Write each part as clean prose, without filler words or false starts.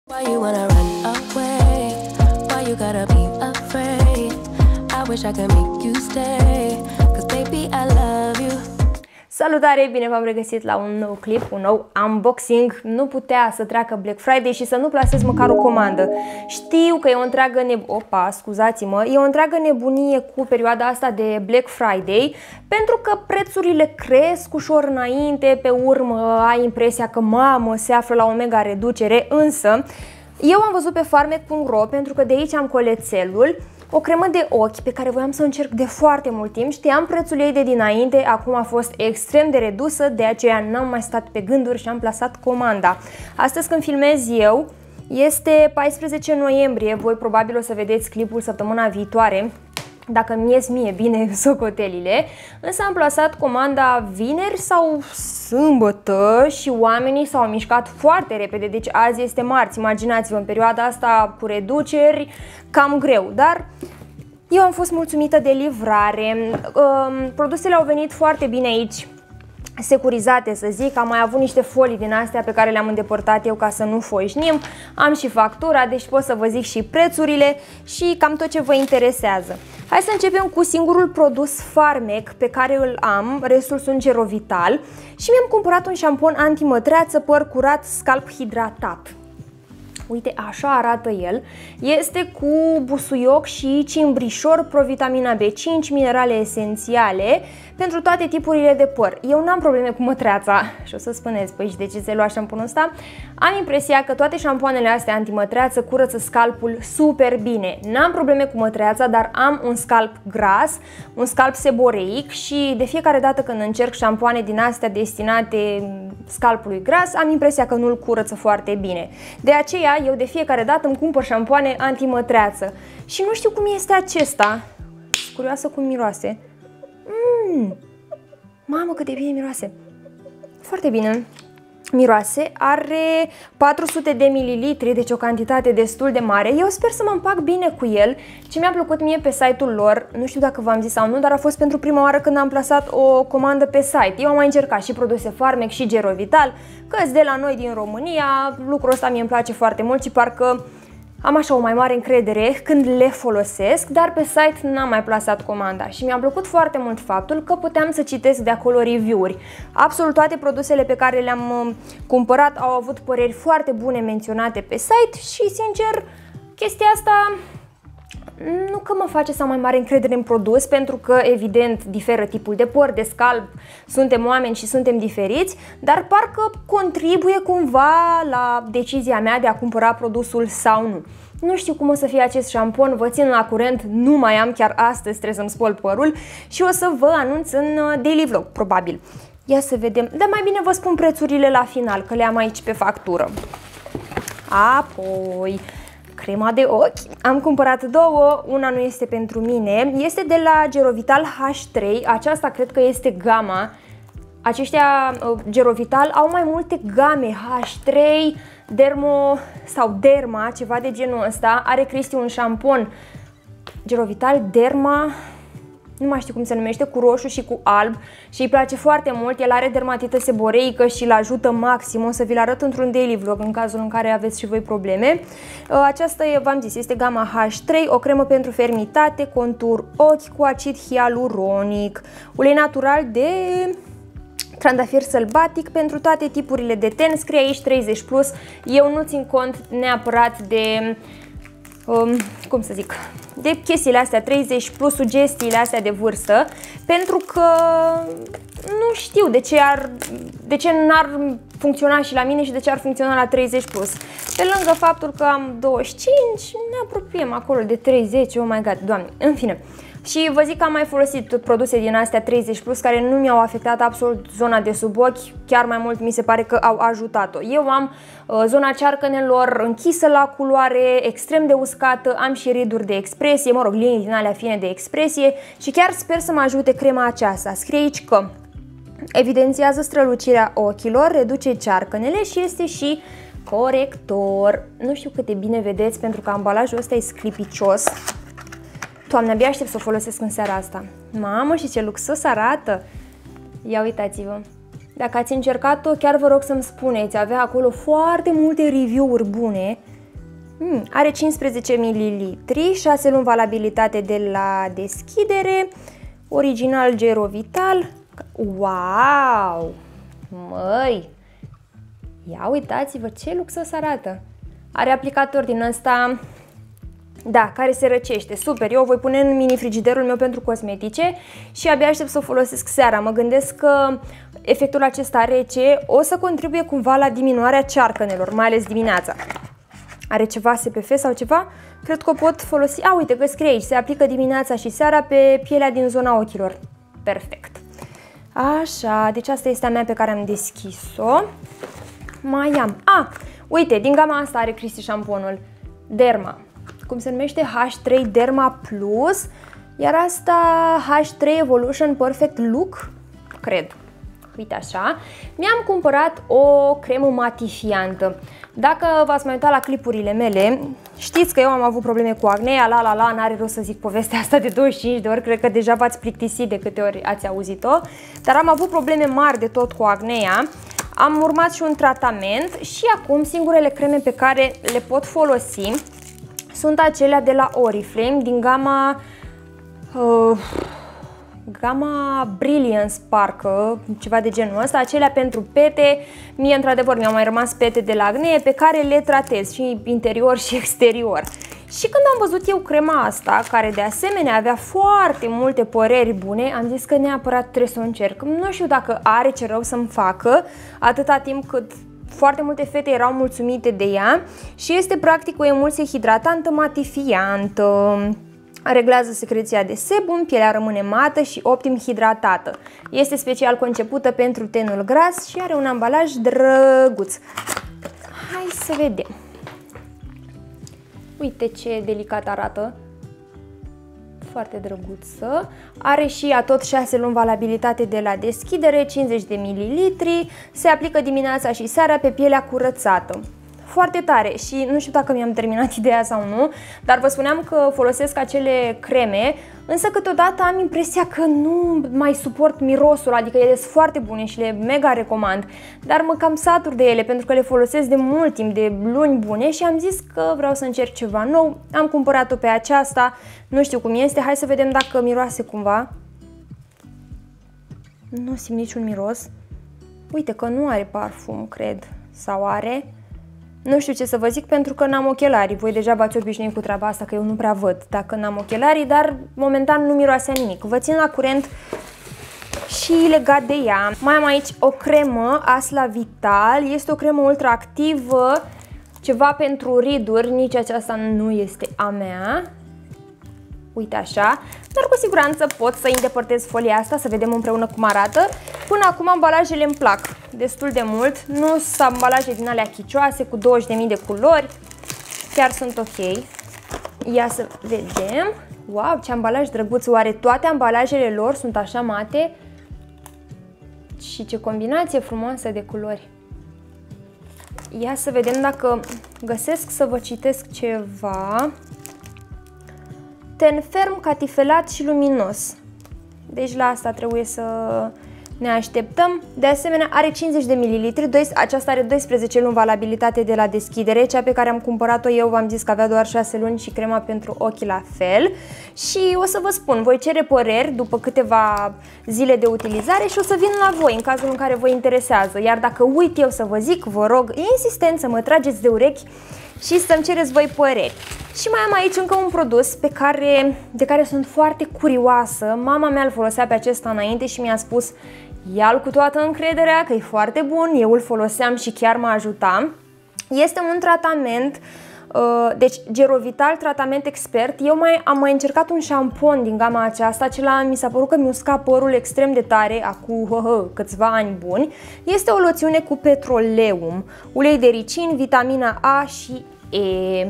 Why you wanna run away? Why you gotta be afraid? I wish I could make you stay, 'cause baby I love you. Salutare, bine v-am regăsit la un nou clip, un nou unboxing. Nu putea să treacă Black Friday și să nu plasez măcar o comandă. Știu că e o întreagă e o întreagă nebunie cu perioada asta de Black Friday, pentru că prețurile cresc ușor înainte, pe urmă ai impresia că mamă, se află la o mega reducere, însă eu am văzut pe farmec.ro, pentru că de aici am colețelul, o cremă de ochi pe care voiam să o încerc de foarte mult timp. Știam prețul ei de dinainte, acum a fost extrem de redusă, de aceea n-am mai stat pe gânduri și am plasat comanda. Astăzi când filmez eu, este 14 noiembrie, voi probabil o să vedeți clipul săptămâna viitoare, dacă mi ies mie bine socotelile, însă am plasat comanda vineri sau sâmbătă și oamenii s-au mișcat foarte repede, deci azi este marți, imaginați-vă, în perioada asta cu reduceri, cam greu, dar eu am fost mulțumită de livrare. Produsele au venit foarte bine aici, securizate să zic, am mai avut niște folii din astea pe care le-am îndepărtat eu ca să nu foișnim, am și factura, deci pot să vă zic și prețurile și cam tot ce vă interesează. Hai să începem cu singurul produs Farmec pe care îl am, restul sunt Gerovital, și mi-am cumpărat un șampon antimătreață, păr curat, scalp hidratat. Uite, așa arată el. Este cu busuioc și cimbrișor, provitamina B5, minerale esențiale pentru toate tipurile de păr. Eu n-am probleme cu mătreața și o să spuneți, păi și de ce se lua șamponul ăsta? Am impresia că toate șampoanele astea antimătreață curăță scalpul super bine. N-am probleme cu mătreața, dar am un scalp gras, un scalp seboreic și de fiecare dată când încerc șampoane din astea destinate scalpului gras, am impresia că nu-l curăță foarte bine. De aceea, eu de fiecare dată îmi cumpăr șampoane antimătreață. Și nu știu cum este acesta. Sunt curioasă cum miroase. Mamă, cât de bine miroase. Foarte bine miroase. Are 400 de mililitri, deci o cantitate destul de mare. Eu sper să mă împac bine cu el. Ce mi-a plăcut mie pe site-ul lor, nu știu dacă v-am zis sau nu, dar a fost pentru prima oară când am plasat o comandă pe site. Eu am mai încercat și produse Farmec și Gerovital, că-s de la noi din România. Lucrul ăsta mie îmi place foarte mult și parcă am așa o mai mare încredere când le folosesc, dar pe site n-am mai plasat comanda și mi-a plăcut foarte mult faptul că puteam să citesc de acolo review-uri. Absolut toate produsele pe care le-am cumpărat au avut păreri foarte bune menționate pe site și, sincer, chestia asta nu că mă face să am mai mare încredere în produs, pentru că, evident, diferă tipul de păr, de scalp, suntem oameni și suntem diferiți, dar parcă contribuie cumva la decizia mea de a cumpăra produsul sau nu. Nu știu cum o să fie acest șampon, vă țin la curent, nu mai am, chiar astăzi trebuie să-mi spăl părul și o să vă anunț în daily vlog, probabil. Ia să vedem, dar mai bine vă spun prețurile la final, că le am aici pe factură. Apoi, crema de ochi. Am cumpărat două, una nu este pentru mine, este de la Gerovital H3, aceasta cred că este gama. Aceștia Gerovital au mai multe game, H3, Dermo sau Derma, ceva de genul ăsta. Are Cristi un șampon Gerovital Derma, nu mai știu cum se numește, cu roșu și cu alb și îi place foarte mult. El are dermatită seboreică și îl ajută maxim. O să vi-l arăt într-un daily vlog în cazul în care aveți și voi probleme. Aceasta, v-am zis, este gama H3, o cremă pentru fermitate, contur ochi cu acid hialuronic, ulei natural de trandafir sălbatic pentru toate tipurile de ten, scrie aici 30+. Eu nu țin cont neapărat de cum să zic, de chestiile astea 30+, sugestiile astea de vârstă, pentru că nu știu de ce n-ar funcționa și la mine și de ce ar funcționa la 30+. Pe lângă faptul că am 25, ne apropiem acolo de 30, oh my god, doamne, în fine. Și vă zic că am mai folosit produse din astea 30+, care nu mi-au afectat absolut zona de sub ochi, chiar mai mult mi se pare că au ajutat-o. Eu am zona cearcănelor închisă la culoare, extrem de uscată, am și riduri de expresie, mă rog, linii din alea fine de expresie și chiar sper să mă ajute crema aceasta. Scrie aici că evidențiază strălucirea ochilor, reduce cearcănele și este și corector. Nu știu cât de bine vedeți pentru că ambalajul ăsta e sclipicios. Doamne, abia aștept să o folosesc în seara asta. Mamă, și ce luxos arată! Ia uitați-vă! Dacă ați încercat-o, chiar vă rog să-mi spuneți. Avea acolo foarte multe review-uri bune Are 15 ml, 6 luni valabilitate de la deschidere, original Gerovital. Wow! Măi! Ia uitați-vă ce luxos arată! Are aplicator din ăsta, da, care se răcește, super, eu o voi pune în mini-frigiderul meu pentru cosmetice și abia aștept să o folosesc seara. Mă gândesc că efectul acesta rece o să contribuie cumva la diminuarea cearcănelor, mai ales dimineața. Are ceva SPF sau ceva? Cred că o pot folosi. A, uite că scrie aici, se aplică dimineața și seara pe pielea din zona ochilor. Perfect. Așa, deci asta este a mea pe care am deschis-o. Mai am. Uite, din gama asta are Cristi șamponul Derma. Cum se numește? H3 Derma Plus. Iar asta H3 Evolution Perfect Look, cred. Uite așa. Mi-am cumpărat o cremă matifiantă. Dacă v-ați mai uitat la clipurile mele, știți că eu am avut probleme cu acnea, n-are rost să zic povestea asta de 25 de ori, cred că deja v-ați plictisit de câte ori ați auzit-o, dar am avut probleme mari de tot cu acnea. Am urmat și un tratament și acum singurele creme pe care le pot folosi sunt acelea de la Oriflame din gama Brilliant Sparkle, ceva de genul ăsta, acelea pentru pete. Mie într-adevăr mi-au mai rămas pete de la acne pe care le tratez și interior și exterior. Și când am văzut eu crema asta, care de asemenea avea foarte multe păreri bune, am zis că neapărat trebuie să o încerc. Nu știu dacă are ce rău să-mi facă, atâta timp cât foarte multe fete erau mulțumite de ea și este practic o emulsie hidratantă matifiantă. Reglează secreția de sebum, pielea rămâne mată și optim hidratată. Este special concepută pentru tenul gras și are un ambalaj drăguț. Hai să vedem. Uite ce delicat arată. Foarte drăguță. Are și ea tot 6 luni valabilitate de la deschidere, 50 de ml. Se aplică dimineața și seara pe pielea curățată. Foarte tare și nu știu dacă mi-am terminat ideea sau nu, dar vă spuneam că folosesc acele creme, însă câteodată am impresia că nu mai suport mirosul, adică ele sunt foarte bune și le mega recomand, dar mă cam satur de ele pentru că le folosesc de mult timp, de luni bune și am zis că vreau să încerc ceva nou. Am cumpărat-o pe aceasta, nu știu cum este, hai să vedem dacă miroase cumva. Nu simt niciun miros. Uite că nu are parfum, cred, sau are... Nu știu ce să vă zic pentru că n-am ochelari. Voi deja v-ați obișnuit cu treaba asta că eu nu prea văd dacă n-am ochelari, dar momentan nu miroase nimic. Vă țin la curent și legat de ea. Mai am aici o cremă Asla Vital. Este o cremă ultra activă, ceva pentru riduri. Nici aceasta nu este a mea. Uite așa, dar cu siguranță pot să îndepărtez folia asta, să vedem împreună cum arată. Până acum ambalajele îmi plac destul de mult, nu sunt ambalaje din alea chicioase cu 20.000 de culori, chiar sunt ok. Ia să vedem, wow, ce ambalaj drăguț, oare toate ambalajele lor sunt așa mate? Și ce combinație frumoasă de culori. Ia să vedem dacă găsesc să vă citesc ceva. Ten ferm, catifelat și luminos. Deci la asta trebuie să ne așteptăm. De asemenea are 50 de ml, aceasta are 12 luni valabilitate de la deschidere. Cea pe care am cumpărat-o eu v-am zis că avea doar 6 luni și crema pentru ochi la fel. Și o să vă spun, voi cere păreri după câteva zile de utilizare și o să vin la voi în cazul în care vă interesează. Iar dacă uit eu să vă zic, vă rog insistent să mă trageți de urechi și să-mi cereți voi păreri. Și mai am aici încă un produs de care sunt foarte curioasă. Mama mea îl folosea pe acesta înainte și mi-a spus ia-l cu toată încrederea că e foarte bun, eu îl foloseam și chiar mă ajuta. Este un tratament, deci Gerovital Tratament Expert. Eu am mai încercat un șampon din gama aceasta, acela mi s-a părut că mi usca părul extrem de tare acum câțiva ani buni. Este o loțiune cu petroleum, ulei de ricin, vitamina A și E.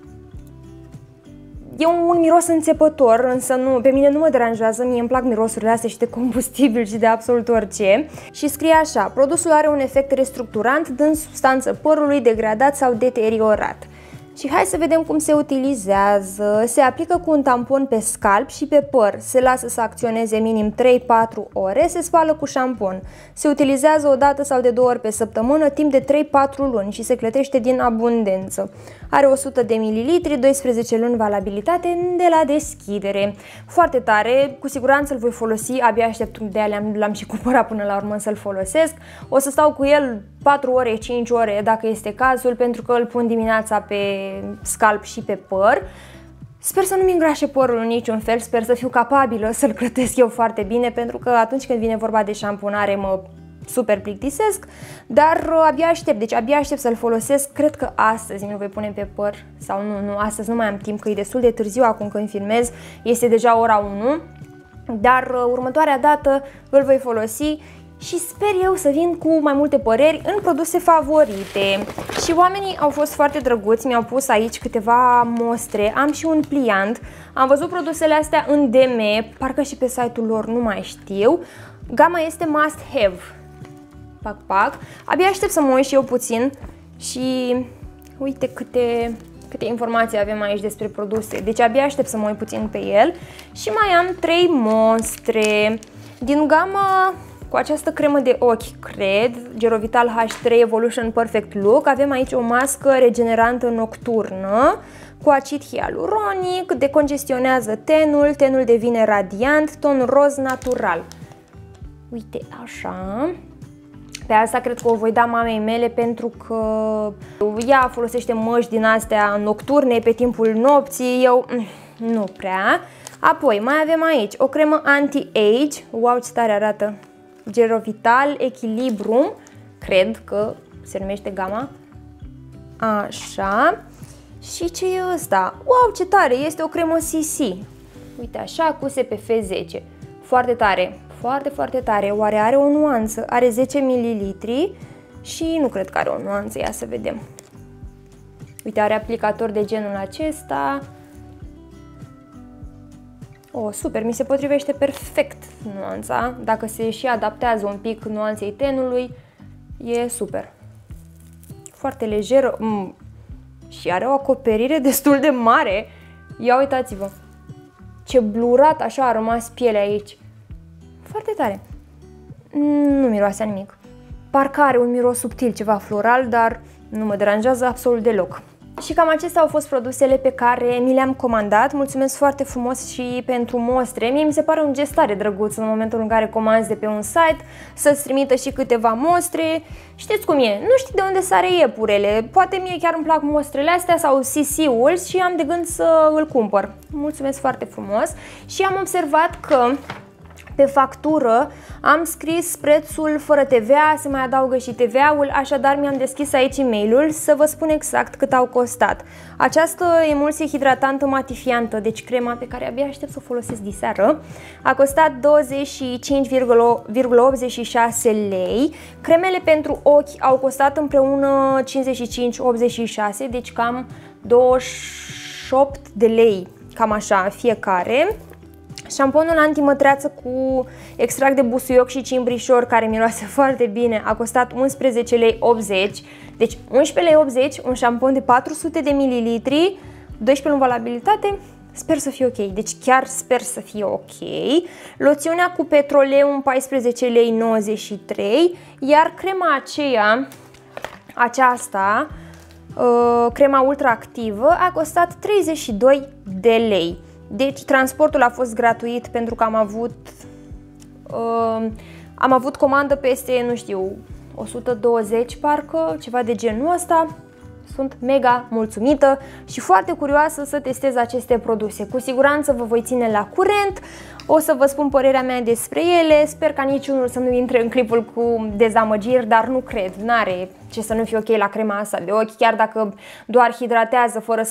E un miros înțepător, însă pe mine nu mă deranjează, mie îmi plac mirosurile astea și de combustibil și de absolut orice. Și scrie așa, produsul are un efect restructurant, dând substanță părului degradat sau deteriorat. Și hai să vedem cum se utilizează. Se aplică cu un tampon pe scalp și pe păr, se lasă să acționeze minim 3-4 ore, se spală cu șampon. Se utilizează o dată sau de 2 ori pe săptămână, timp de 3-4 luni și se clătește din abundență. Are 100 de ml, 12 luni valabilitate de la deschidere. Foarte tare, cu siguranță îl voi folosi, abia aștept, de aia l-am și cumpărat până la urmă să-l folosesc. O să stau cu el 4 ore, 5 ore dacă este cazul, pentru că îl pun dimineața pe scalp și pe păr. Sper să nu-mi îngrașe părul în niciun fel, sper să fiu capabilă să-l clătesc eu foarte bine, pentru că atunci când vine vorba de șampunare mă super plictisesc, dar abia aștept, deci abia aștept să-l folosesc. Cred că astăzi mi-l voi pune pe păr, sau nu, astăzi nu mai am timp, că e destul de târziu acum când filmez, este deja ora 1, dar următoarea dată îl voi folosi și sper eu să vin cu mai multe păreri în produse favorite. Și oamenii au fost foarte drăguți, mi-au pus aici câteva mostre, am și un pliant, am văzut produsele astea în DM, parcă și pe site-ul lor, nu mai știu. Gama este Must Have. Pac. Abia aștept să mă uit și eu puțin și uite câte informații avem aici despre produse. Deci abia aștept să mă uit puțin pe el. Și mai am 3 mostre din gama cu această cremă de ochi, cred, Gerovital H3 Evolution Perfect Look. Avem aici o mască regenerantă nocturnă cu acid hialuronic, decongestionează tenul devine radiant, ton roz natural. Uite, așa. Pe asta cred că o voi da mamei mele, pentru că ea folosește măști din astea nocturne pe timpul nopții, eu nu prea. Apoi mai avem aici o cremă anti-age, wow, ce tare arată, Gerovital Echilibrum, cred că se numește gama. Așa. Și ce e ăsta? Wow, ce tare, este o cremă CC. Uite așa, cu SPF 10. Foarte tare. Foarte tare. Oare are o nuanță? Are 10 ml și nu cred că are o nuanță. Ia să vedem. Uite, are aplicator de genul acesta. Oh, super, mi se potrivește perfect nuanța. Dacă se și adaptează un pic nuanței tenului, e super. Foarte lejeră și are o acoperire destul de mare. Ia uitați-vă ce blurat așa a rămas pielea aici. Foarte tare. Nu miroase nimic. Parcă are un miros subtil, ceva floral, dar nu mă deranjează absolut deloc. Și cam acestea au fost produsele pe care mi le-am comandat. Mulțumesc foarte frumos și pentru mostre. Mie mi se pare un gest tare drăguț în momentul în care comanzi de pe un site să-ți trimită și câteva mostre. Știți cum e, nu știi de unde sare iepurele. Poate mie chiar îmi plac mostrele astea sau CC-ul și am de gând să îl cumpăr. Mulțumesc foarte frumos. Și am observat că pe factură am scris prețul fără TVA, se mai adaugă și TVA-ul, așadar mi-am deschis aici e-mailul să vă spun exact cât au costat. Această emulsie hidratantă matifiantă, deci crema pe care abia aștept să o folosesc diseară, a costat 25,86 lei. Cremele pentru ochi au costat împreună 55,86, deci cam 28 de lei, cam așa fiecare. Șamponul antimătreață cu extract de busuioc și cimbrișor, care miroase foarte bine, a costat 11,80 lei. Deci 11,80 lei, un șampon de 400 de ml, 12 luni valabilitate, sper să fie ok. Deci chiar sper să fie ok. Loțiunea cu petroleu, 14,93 lei, iar crema aceasta, crema ultraactivă, a costat 32 de lei. Deci transportul a fost gratuit pentru că am avut comandă peste, nu știu, 120 parcă, ceva de genul ăsta. Sunt mega mulțumită și foarte curioasă să testez aceste produse. Cu siguranță vă voi ține la curent, o să vă spun părerea mea despre ele. Sper ca niciunul să nu intre în clipul cu dezamăgiri, dar nu cred, n-are ce să nu fie ok la crema asta de ochi, chiar dacă doar hidratează fără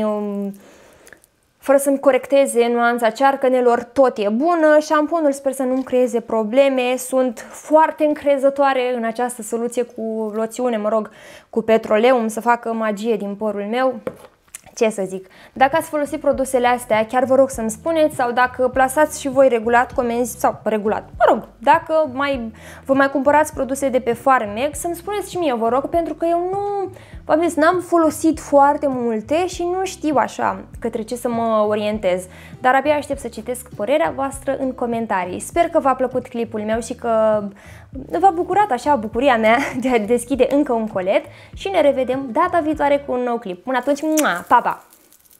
să-mi corecteze nuanța cearcănelor, tot e bună. Șamponul sper să nu-mi creeze probleme. Sunt foarte încrezătoare în această soluție cu loțiune, cu petroleum, să facă magie din părul meu. Ce să zic, dacă ați folosit produsele astea, chiar vă rog să-mi spuneți, sau dacă plasați și voi regulat comenzi, sau regulat, dacă vă mai cumpărați produse de pe Farmex, să-mi spuneți și mie, vă rog, pentru că eu V-am zis, n-am folosit foarte multe și nu știu așa către ce să mă orientez, dar abia aștept să citesc părerea voastră în comentarii. Sper că v-a plăcut clipul meu și că v-a bucurat așa bucuria mea de a deschide încă un colet și ne revedem data viitoare cu un nou clip. Până atunci, pa, pa!